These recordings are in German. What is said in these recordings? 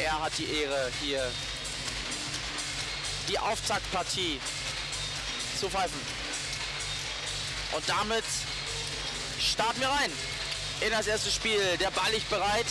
Er hat die Ehre, hier die Auftaktpartie zu pfeifen. Und damit starten wir rein in das erste Spiel. Der Ball liegt bereit.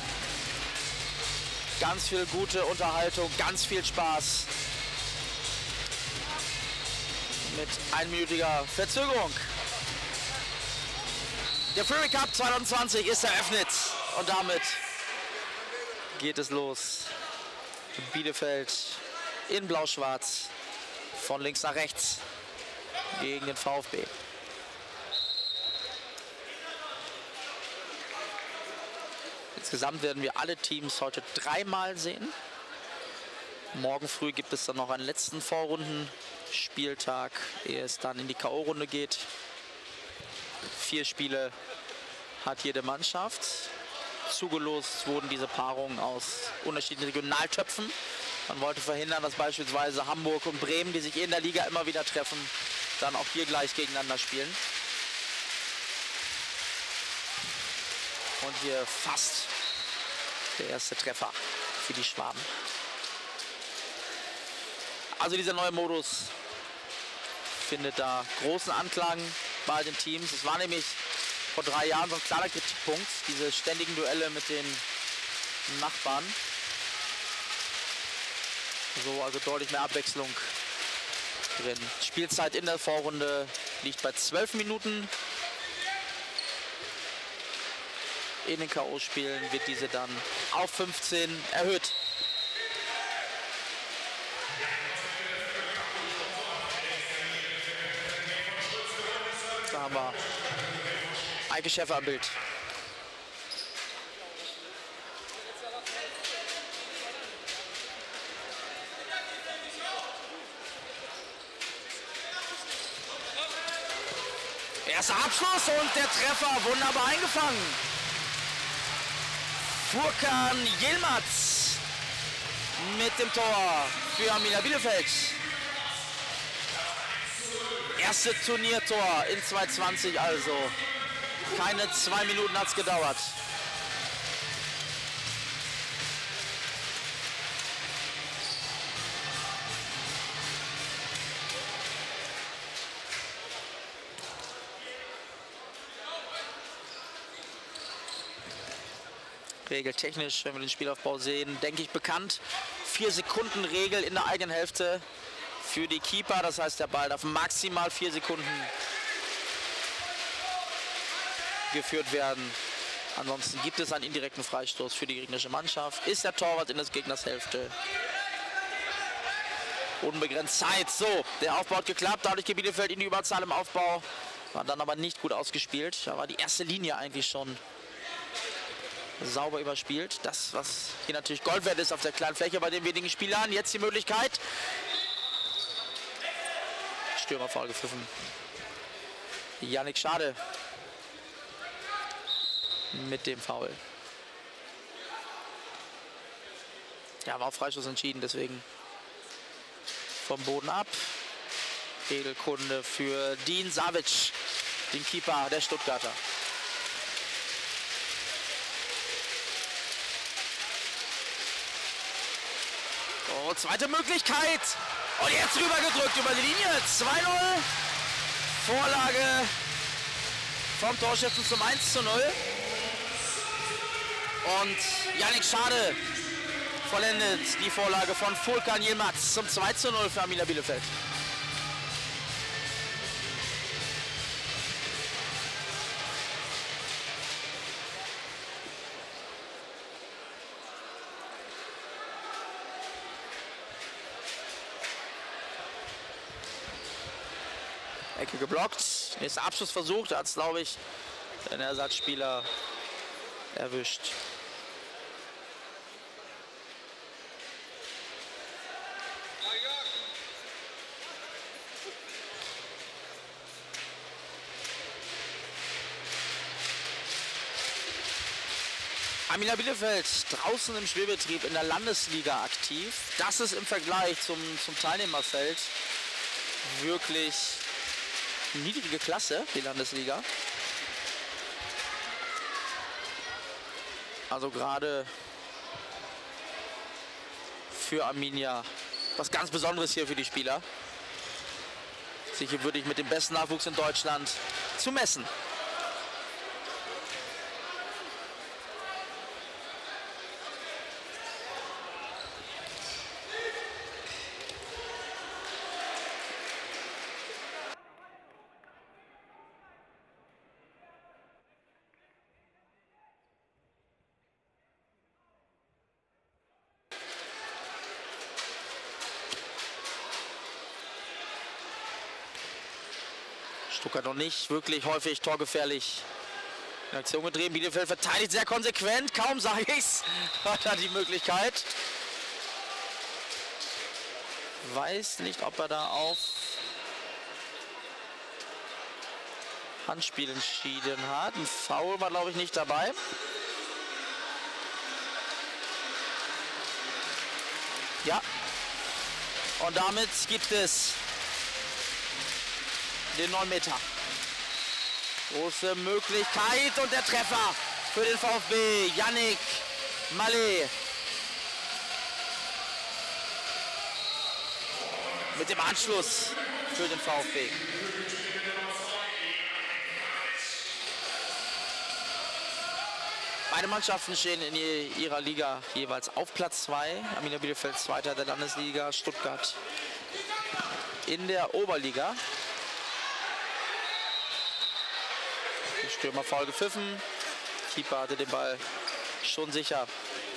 Ganz viel gute Unterhaltung, ganz viel Spaß. Mit einminütiger Verzögerung. Der Fury Cup 2020 ist eröffnet und damit geht es los. Bielefeld in Blau-Schwarz von links nach rechts gegen den VfB. Insgesamt werden wir alle Teams heute dreimal sehen. Morgen früh gibt es dann noch einen letzten Vorrundenspieltag, ehe es dann in die K.O.-Runde geht. 4 Spiele hat jede Mannschaft. Zugelost wurden diese Paarungen aus unterschiedlichen Regionaltöpfen. Man wollte verhindern, dass beispielsweise Hamburg und Bremen, die sich in der Liga immer wieder treffen, dann auch hier gleich gegeneinander spielen. Und hier fast der erste Treffer für die Schwaben. Also dieser neue Modus findet da großen Anklang bei den Teams. Es war nämlich vor 3 Jahren so ein kleiner Kritikpunkt, diese ständigen Duelle mit den Nachbarn. So, also deutlich mehr Abwechslung drin. Spielzeit in der Vorrunde liegt bei 12 Minuten. In den K.O.-Spielen wird diese dann auf 15 erhöht. Da haben wir Eike Schäfer am Bild. Erster Abschluss und der Treffer wunderbar eingefangen. Furkan Yilmaz mit dem Tor für Arminia Bielefeld. Erste Turniertor in 2020 also. Keine 2 Minuten hat es gedauert. Regeltechnisch, wenn wir den Spielaufbau sehen, denke ich bekannt. 4-Sekunden-Regel in der eigenen Hälfte für die Keeper. Das heißt, der Ball darf maximal 4 Sekunden geführt werden. Ansonsten gibt es einen indirekten Freistoß für die gegnerische Mannschaft. Ist der Torwart in des Gegners Hälfte. Unbegrenzt Zeit. So, der Aufbau hat geklappt. Dadurch geht Bielefeld in die Überzahl im Aufbau. War dann aber nicht gut ausgespielt. Da war die erste Linie eigentlich schon sauber überspielt. Das, was hier natürlich Gold wert ist auf der kleinen Fläche bei den wenigen Spielern. Jetzt die Möglichkeit. Stürmerfoul gepfiffen. Yannick Schade mit dem Foul. Ja, war auf Freistoß entschieden, deswegen vom Boden ab. Regelkunde für Dean Savic, den Keeper der Stuttgarter. Oh, zweite Möglichkeit. Und jetzt rübergedrückt über die Linie. 2-0. Vorlage vom Torschützen zum 1:0. Und Yannick Schade vollendet die Vorlage von Furkan Yilmaz zum 2:0 für Arminia Bielefeld. Ecke geblockt. Nächster Abschlussversuch. Da hat es, glaube ich, den Ersatzspieler erwischt. Arminia Bielefeld draußen im Spielbetrieb in der Landesliga aktiv. Das ist im Vergleich zum Teilnehmerfeld wirklich niedrige Klasse, die Landesliga. Also gerade für Arminia. Was ganz Besonderes hier für die Spieler. Sich hier wirklich mit dem besten Nachwuchs in Deutschland zu messen. Stuttgart noch nicht wirklich häufig torgefährlich in Aktion gedreht. Bielefeld verteidigt sehr konsequent. Kaum sage ich's, hat er die Möglichkeit. Weiß nicht, ob er da auf Handspiel entschieden hat. Ein Foul war, glaube ich, nicht dabei. Ja. Und damit gibt es den 9 Meter. Große Möglichkeit und der Treffer für den VfB. Yannick Mallet. Mit dem Anschluss für den VfB. Beide Mannschaften stehen in ihrer Liga jeweils auf Platz 2. Arminia Bielefeld Zweiter der Landesliga, Stuttgart in der Oberliga. Stürmer faul gepfiffen. Keeper hatte den Ball schon sicher.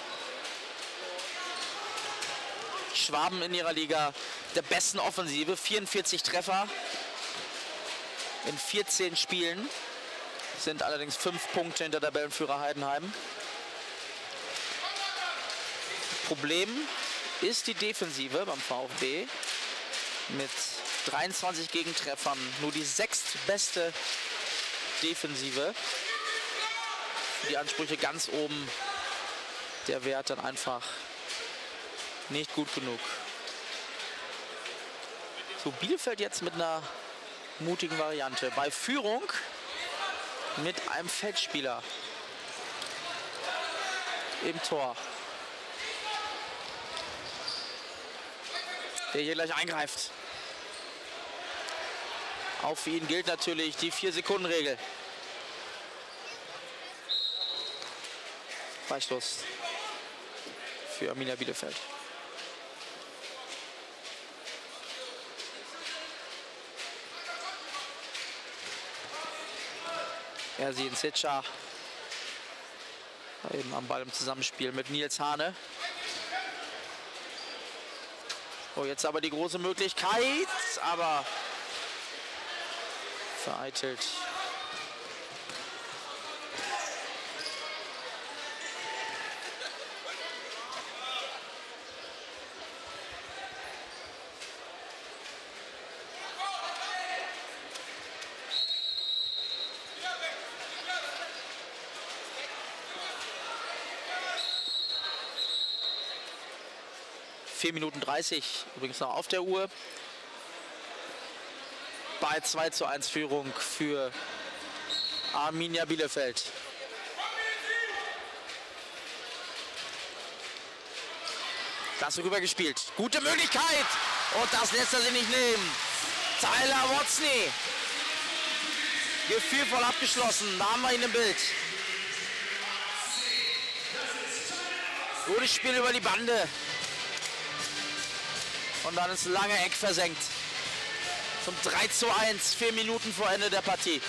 Schwaben in ihrer Liga der besten Offensive. 44 Treffer in 14 Spielen. Sind allerdings 5 Punkte hinter Tabellenführer Heidenheim. Problem ist die Defensive beim VfB. Mit 23 Gegentreffern. Nur die sechstbeste Defensive. Die Ansprüche ganz oben. Der Wert dann einfach nicht gut genug. So, Bielefeld jetzt mit einer mutigen Variante. Bei Führung mit einem Feldspieler im Tor. Der hier gleich eingreift. Auch für ihn gilt natürlich die 4-Sekunden-Regel. Freistoß für Arminia Bielefeld. Ersin Zitscha eben am Ball im Zusammenspiel mit Nils Hane. Oh, jetzt aber die große Möglichkeit, aber vereitelt. Minuten 30 übrigens noch auf der Uhr. Bei 2:1 Führung für Arminia Bielefeld. Das rübergespielt. Gute Möglichkeit. Und das lässt er sich nicht nehmen. Tyler Watson. Gefühlvoll abgeschlossen. Da haben wir ihn im Bild. Gutes Spiel über die Bande. Und dann ist lange Eck versenkt. Zum 3:1, 4 Minuten vor Ende der Partie.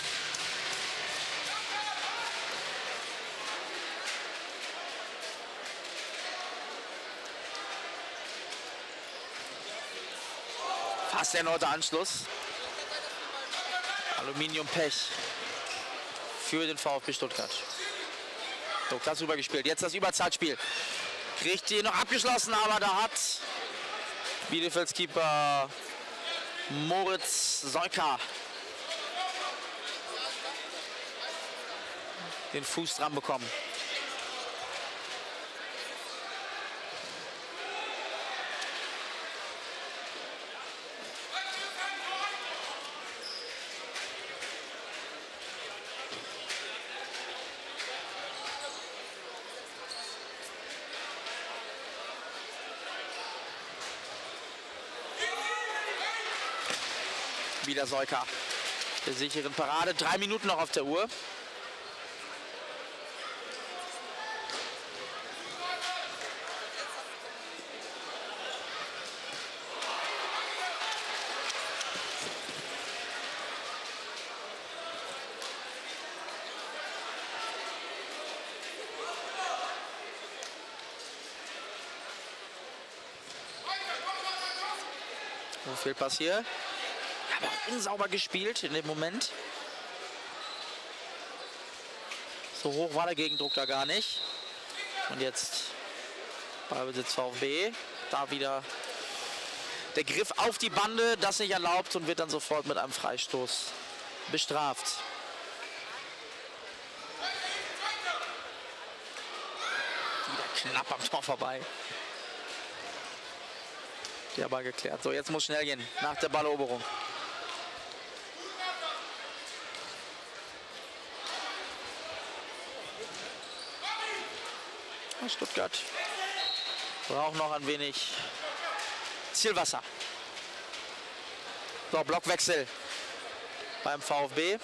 Fast erneuter Anschluss. Aluminium-Pech für den VfB Stuttgart. So, klasse rübergespielt. Jetzt das Überzahlspiel. Kriegt die noch abgeschlossen, aber da hat Bielefelds Keeper Moritz Seuka den Fuß dran bekommen. Wieder Seuka. Der sicheren Parade. 3 Minuten noch auf der Uhr. Fehlpass hier. Aber auch unsauber gespielt in dem Moment. So hoch war der Gegendruck da gar nicht. Und jetzt Ballbesitz VfB. Da wieder der Griff auf die Bande, das nicht erlaubt und wird dann sofort mit einem Freistoß bestraft. Wieder knapp am Tor vorbei. Der Ball geklärt. So, jetzt muss schnell gehen nach der Balleroberung. Stuttgart braucht noch ein wenig Zielwasser. So, Blockwechsel beim VfB.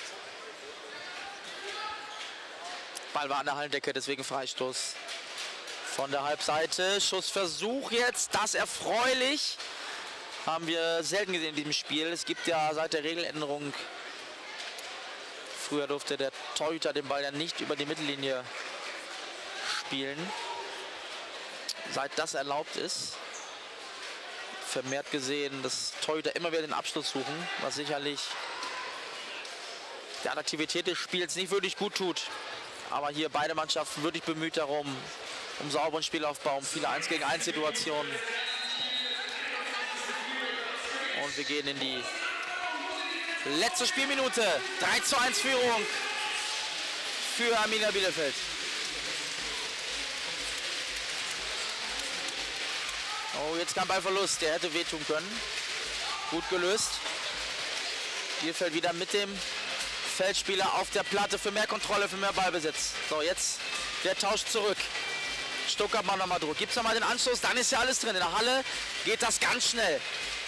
Ball war an der Hallendecke, deswegen Freistoß von der Halbseite. Schussversuch jetzt, das erfreulich. Haben wir selten gesehen in diesem Spiel. Es gibt ja seit der Regeländerung, früher durfte der Torhüter den Ball ja nicht über die Mittellinie spielen. Seit das erlaubt ist, vermehrt gesehen, dass Torhüter immer wieder den Abschluss suchen, was sicherlich der Attraktivität des Spiels nicht wirklich gut tut. Aber hier beide Mannschaften wirklich bemüht darum, um sauberen Spielaufbau, um viele 1-gegen-1 Situationen. Und wir gehen in die letzte Spielminute. 3:1 Führung für Arminia Bielefeld. Oh, jetzt kam Ballverlust, der hätte wehtun können. Gut gelöst. Bielefeld wieder mit dem Feldspieler auf der Platte für mehr Kontrolle, für mehr Ballbesitz. So, jetzt der Tausch zurück. Stuttgart macht nochmal Druck. Gibt es nochmal den Anstoß, dann ist ja alles drin. In der Halle geht das ganz schnell.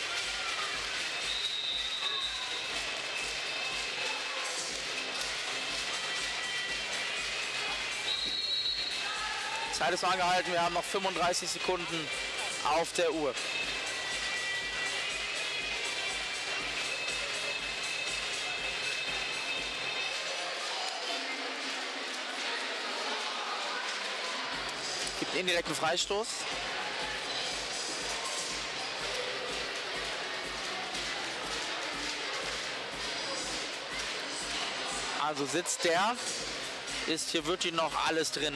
Zeit ist noch angehalten, wir haben noch 35 Sekunden auf der Uhr. Gibt indirekten Freistoß. Also sitzt der, ist hier wirklich noch alles drin.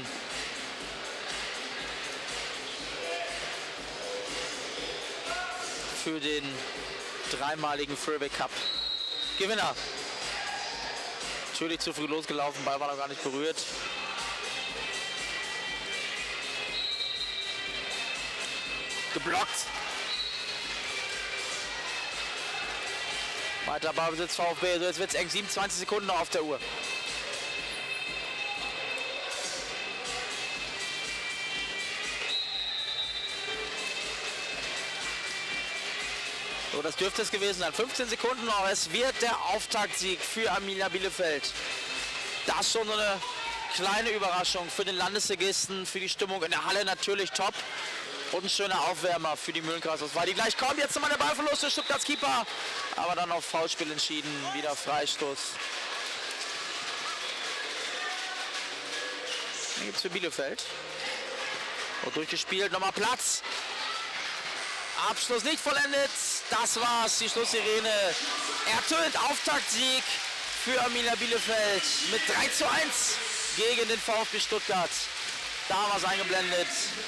Für den dreimaligen Freeway Cup Gewinner. Natürlich zu früh losgelaufen, Ball war noch gar nicht berührt. Geblockt. Weiter Ballbesitz VfB. So, jetzt wird es eng. 27 Sekunden noch auf der Uhr. So, das dürfte es gewesen sein. 15 Sekunden noch. Es wird der Auftaktsieg für Arminia Bielefeld. Das schon so eine kleine Überraschung für den Landesligisten, für die Stimmung in der Halle natürlich top. Und ein schöner Aufwärmer für die Mühlenkreis-Auswahl, die gleich kommen. Jetzt nochmal der Ballverlust des Stuttgarts Keeper. Aber dann auf Foulspiel entschieden. Wieder Freistoß. Dann gibt es für Bielefeld. Und durchgespielt. Nochmal Platz. Abschluss nicht vollendet. Das war's. Die Schlusssirene ertönt. Auftaktsieg für Arminia Bielefeld mit 3:1 gegen den VfB Stuttgart. Da haben wir es eingeblendet.